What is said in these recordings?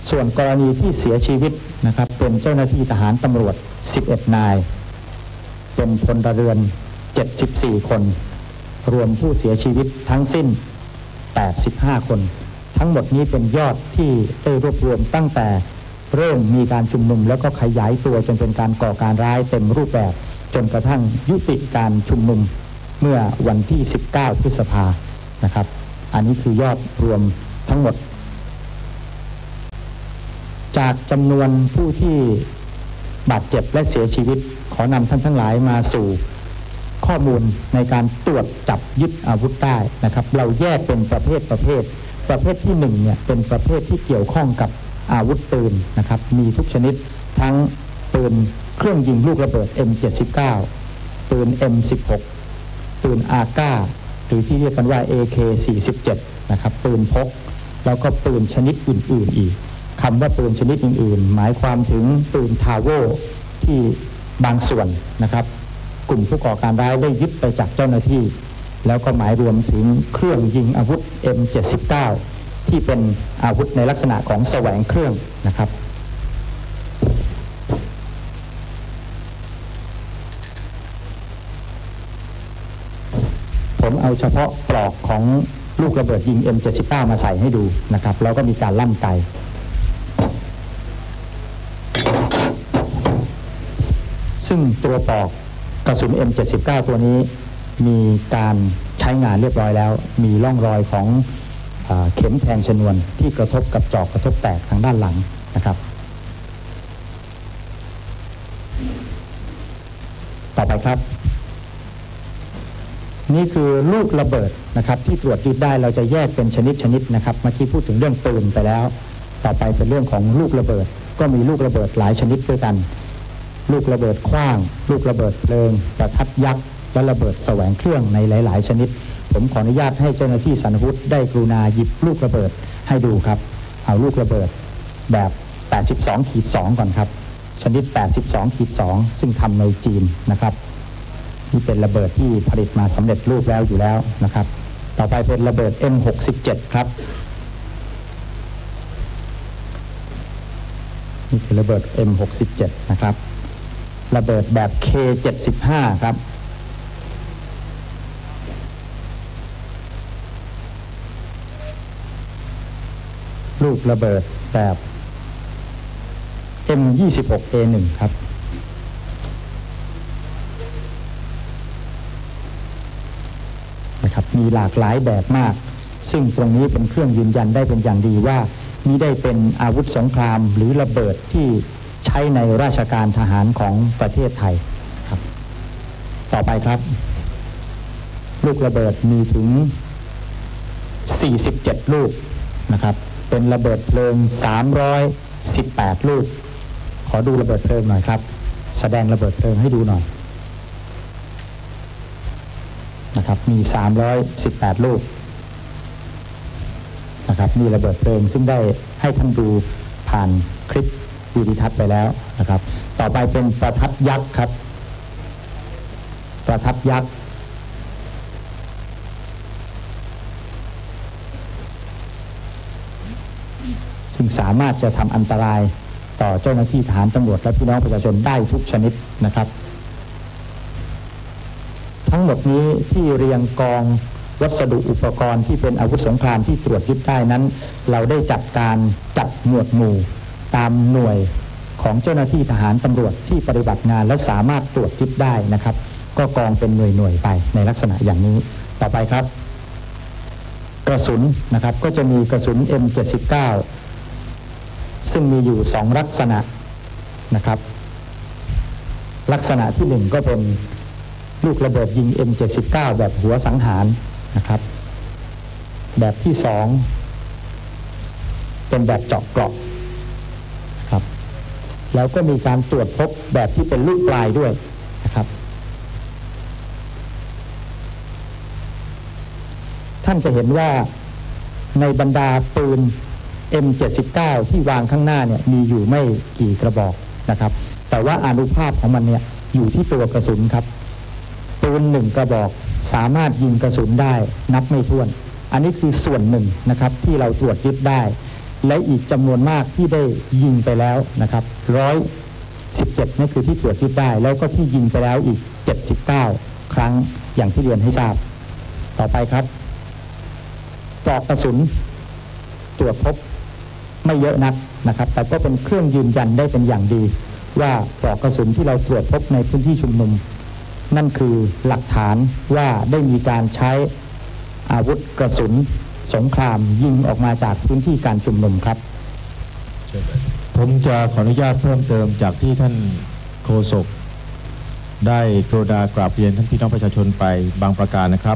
ส่วนกรณีที่เสียชีวิตนะครับเป็นเจ้าหน้าที่ทหารตำรวจ11นายเป็นพลเรือน74คนรวมผู้เสียชีวิตทั้งสิ้น85คนทั้งหมดนี้เป็นยอดที่ได้รวบรวมตั้งแต่เริ่มมีการชุมนุมแล้วก็ขยายตัวจนเป็นการก่อการร้ายเต็มรูปแบบจนกระทั่งยุติการชุมนุมเมื่อวันที่19พฤษภานะครับอันนี้คือยอดรวมทั้งหมดจากจำนวนผู้ที่บาดเจ็บและเสียชีวิตขอนำท่านทั้งหลายมาสู่ข้อมูลในการตรวจจับยึดอาวุธได้นะครับเราแยกเป็นประเภทที่1เนี่ยเป็นประเภทที่เกี่ยวข้องกับอาวุธปืนนะครับมีทุกชนิดทั้งปืนเครื่องยิงลูกระเบิด M79 ปืน M16 ปืน AK หรือที่เรียกกันว่า AK47 นะครับปืนพกแล้วก็ปืนชนิดอื่นๆอีกคำว่าปืนชนิดอื่นๆหมายความถึงปืนทาวเวอร์ที่บางส่วนนะครับกลุ่มผู้ก่อการร้ายได้ยึดไปจากเจ้าหน้าที่แล้วก็หมายรวมถึงเครื่องยิงอาวุธ M79 ที่เป็นอาวุธในลักษณะของแสวงเครื่องนะครับผมเอาเฉพาะปลอกของลูกระเบิดยิง M79 มาใส่ให้ดูนะครับแล้วก็มีการลั่นไกซึ่งตัวปลอกกระสุน M79 ตัวนี้มีการใช้งานเรียบร้อยแล้วมีร่องรอยของเข็มแทงชนวนที่กระทบกับจอกกระทบแตกทางด้านหลังนะครับต่อไปครับนี่คือลูกระเบิดนะครับที่ตรวจยึดได้เราจะแยกเป็นชนิดนะครับเมื่อกี้พูดถึงเรื่องปืนไปแล้วต่อไปเป็นเรื่องของลูกระเบิดก็มีลูกระเบิดหลายชนิดด้วยกันลูกระเบิดขว้างลูกระเบิดเพลิงประทัดยักษ์และระเบิดแสวงเครื่องในหลายๆชนิดผมขออนุญาตให้เจ้าหน้าที่สาธารณสุขได้กรุณาหยิบลูกระเบิดให้ดูครับเอาลูกระเบิดแบบ 82-2 ก่อนครับชนิด 82-2 ซึ่งทำในจีนนะครับนี่เป็นระเบิดที่ผลิตมาสำเร็จรูปแล้วอยู่แล้วนะครับต่อไปเป็นระเบิด M67 ครับนี่คือระเบิด M67 นะครับระเบิดแบบ K75 ครับลูกระเบิดแบบ M26A1 ครับนะครับมีหลากหลายแบบมากซึ่งตรงนี้เป็นเครื่องยืนยันได้เป็นอย่างดีว่านี่ได้เป็นอาวุธสงครามหรือระเบิดที่ใช้ในราชการทหารของประเทศไทยครับต่อไปครับลูกระเบิดมีถึง47ลูกนะครับเป็นระเบิดเพลิง318ลูกขอดูระเบิดเพลิงหน่อยครับแสดงระเบิดเพลิงให้ดูหน่อยนะครับมี318ลูกนะครับนี่ระเบิดเพลิงซึ่งได้ให้ท่านดูผ่านคลิปวิดีทัศน์ไปแล้วนะครับต่อไปเป็นประทัดยักษ์ครับประทัดยักษ์ซึ่งสามารถจะทำอันตรายต่อเจ้าหน้าที่ทหารตำรวจและพี่น้องประชาชนได้ทุกชนิดนะครับทั้งหมดนี้ที่เรียงกองวัสดุอุปกรณ์ที่เป็นอาวุธสงครามที่ตรวจยึดได้นั้นเราได้จัดการจัดหมวดหมู่ตามหน่วยของเจ้าหน้าที่ทหารตำรวจที่ปฏิบัติงานและสามารถตรวจยึดได้นะครับก็กองเป็นหน่วยไปในลักษณะอย่างนี้ต่อไปครับกระสุนนะครับก็จะมีกระสุน M79 ซึ่งมีอยู่2ลักษณะนะครับลักษณะที่1ก็เป็นลูกระเบิดยิง M79 แบบหัวสังหารนะครับแบบที่2เป็นแบบเจาะเกราะครับแล้วก็มีการตรวจพบแบบที่เป็นลูกปลายด้วยนะครับท่านจะเห็นว่าในบรรดาปืน M79 ที่วางข้างหน้าเนี่ยมีอยู่ไม่กี่กระบอกนะครับแต่ว่าอานุภาพของมันเนี่ยอยู่ที่ตัวกระสุนครับปืน1กระบอกสามารถยิงกระสุนได้นับไม่ถ้วนอันนี้คือส่วนหนึ่งนะครับที่เราตรวจยึดได้และอีกจำนวนมากที่ได้ยิงไปแล้วนะครับ117นั่นคือที่ตรวจยึดได้แล้วก็ที่ยิงไปแล้วอีก79ครั้งอย่างที่เรียนให้ทราบต่อไปครับปลอกกระสุนตรวจพบไม่เยอะนักนะครับแต่ก็เป็นเครื่องยืนยันได้เป็นอย่างดีว่าปลอกกระสุนที่เราตรวจพบในพื้นที่ชุมนุมนั่นคือหลักฐานว่าได้มีการใช้อาวุธกระสุนสงครามยิงออกมาจากพื้นที่การชุมนุมครับผมจะขออนุญาตเพิ่มเติมจากที่ท่านโฆษกได้กรุณากราบเรียนท่านพี่น้องประชาชนไปบางประการนะครับ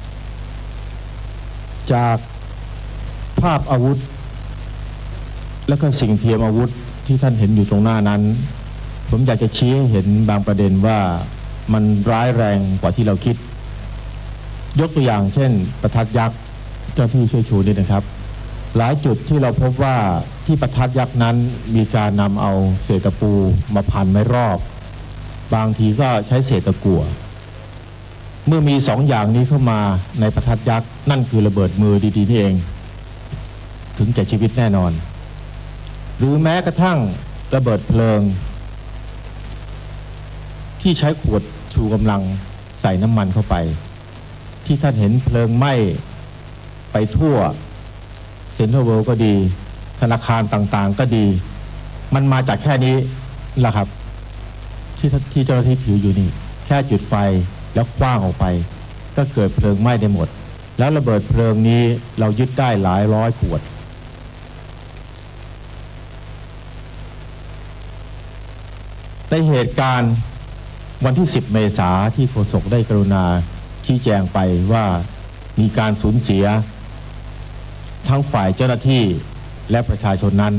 จากภาพอาวุธและก็สิ่งเทียมอาวุธที่ท่านเห็นอยู่ตรงหน้านั้นผมอยากจะชี้ให้เห็นบางประเด็นว่ามันร้ายแรงกว่าที่เราคิดยกตัวอย่างเช่นประทัดยักษ์เจ้าที่ช่วยชูนี่นะครับหลายจุดที่เราพบว่าที่ประทัดยักษ์นั้นมีการนำเอาเศษตะปูมาพันไว้รอบบางทีก็ใช้เศษตะกั่วเมื่อมี2 อย่างนี้เข้ามาในประทัดยักษ์นั่นคือระเบิดมือดีๆนี่เองถึงแก่ชีวิตแน่นอนหรือแม้กระทั่งระเบิดเพลิงที่ใช้ขวดชูกำลังใส่น้ำมันเข้าไปที่ท่านเห็นเพลิงไหม้ไปทั่วเซ็นทรัลเวิลด์ก็ดีธนาคารต่างๆก็ดีมันมาจากแค่นี้แหละครับที่เจ้าหน้าที่ถืออยู่นี่แค่จุดไฟแล้วคว้างออกไปก็เกิดเพลิงไหม้ได้หมดแล้วระเบิดเพลิงนี้เรายึดได้หลายร้อยขวดในเหตุการณ์วันที่10 เมษายนที่โฆษกได้กรุณาชี้แจงไปว่ามีการสูญเสียทั้งฝ่ายเจ้าหน้าที่และประชาชนนั้น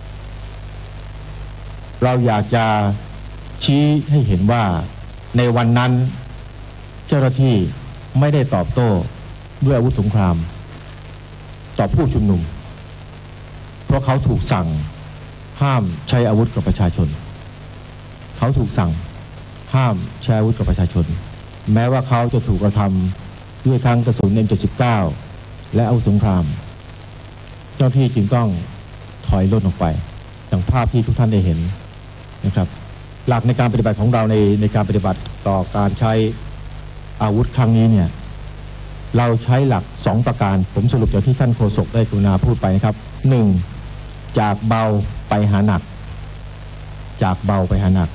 เราอยากจะชี้ให้เห็นว่าในวันนั้นเจ้าหน้าที่ไม่ได้ตอบโต้ด้วยอาวุธสงครามต่อผู้ชุมนุมเพราะเขาถูกสั่งห้ามใช้อาวุธกับประชาชนเขาถูกสั่งห้ามใช้อาวุธกับประชาชนแม้ว่าเขาจะถูกกระทำด้วยทั้งกระสุน M79 และอาวุธสงครามเจ้าที่จึงต้องถอยร่นออกไปอย่างภาพที่ทุกท่านได้เห็นนะครับหลักในการปฏิบัติของเราในการปฏิบัติต่อการใช้อาวุธครั้งนี้เนี่ยเราใช้หลัก2 ประการผมสรุปจากที่ท่านโฆษกได้กรุณาพูดไปนะครับ1จากเบาไปหาหนักจากเบาไปหาหนัก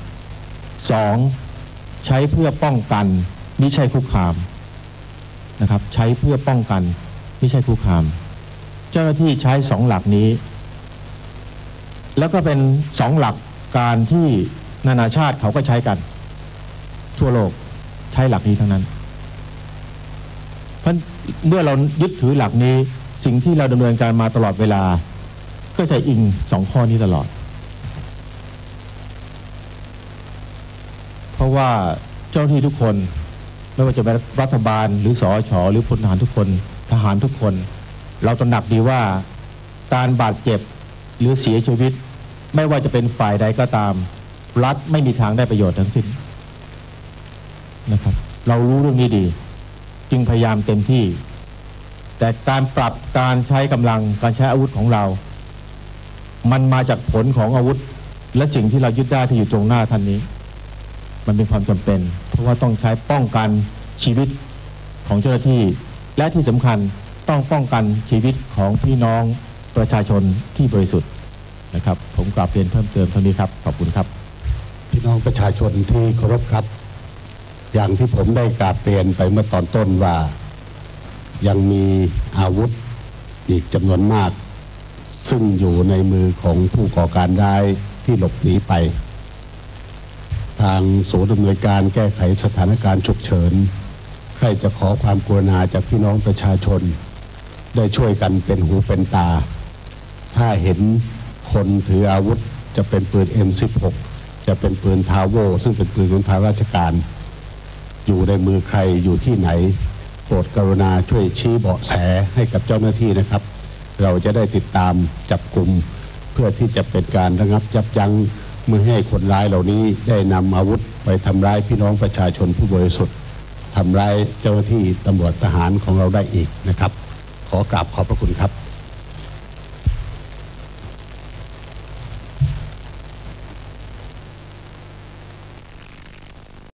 2ใช้เพื่อป้องกันไม่ใช่คุกคามนะครับใช้เพื่อป้องกันไม่ใช่คุกคามเจ้าหน้าที่ใช้2 หลักนี้แล้วก็เป็น2 หลักการที่นานาชาติเขาก็ใช้กันทั่วโลกใช้หลักนี้ทั้งนั้นเพราะเมื่อเรายึดถือหลักนี้สิ่งที่เราดำเนินการมาตลอดเวลาก็จะอิง2 ข้อนี้ตลอดเพราะว่าเจ้าหน้าที่ทุกคนไม่ว่าจะเป็นรัฐบาลหรือสช.หรือพลทหารทุกคนทหารทุกคนเราตระหนักดีว่าการบาดเจ็บหรือเสียชีวิตไม่ว่าจะเป็นฝ่ายใดก็ตามรัฐไม่มีทางได้ประโยชน์ทั้งสิ้นนะครับเรารู้เรื่องนี้ดีจึงพยายามเต็มที่แต่การปรับการใช้กำลังการใช้อาวุธของเรามันมาจากผลของอาวุธและสิ่งที่เรายึดได้ที่อยู่ตรงหน้าท่านนี้มันเป็นความจำเป็นเพราะว่าต้องใช้ป้องกันชีวิตของเจ้าหน้าที่และที่สำคัญต้องป้องกันชีวิตของพี่น้องประชาชนที่บริสุทธิ์นะครับผมกราบเรียนเพิ่มเติมเท่านี้ครับขอบคุณครับพี่น้องประชาชนที่เคารพครับอย่างที่ผมได้กราบเรียนไปเมื่อตอนต้นว่ายังมีอาวุธอีกจำนวนมากซึ่งอยู่ในมือของผู้ก่อการร้ายที่หลบหนีไปทางศูนย์ดำเนินการแก้ไขสถานการณ์ฉุกเฉินใครจะขอความกรุณาจากพี่น้องประชาชนได้ช่วยกันเป็นหูเป็นตาถ้าเห็นคนถืออาวุธจะเป็นปืน M16 จะเป็นปืนทาวโวซึ่งเป็นปืนของทางราชการอยู่ในมือใครอยู่ที่ไหนโปรดกรุณาช่วยชี้เบาะแสให้กับเจ้าหน้าที่นะครับเราจะได้ติดตามจับกลุ่มเพื่อที่จะเป็นการระงับยับยั้งไม่ให้คนร้ายเหล่านี้ได้นำอาวุธไปทำร้ายพี่น้องประชาชนผู้บริสุทธิ์ทำร้ายเจ้าหน้าที่ตำรวจทหารของเราได้อีกนะครับขอกราบขอบพระคุณครับ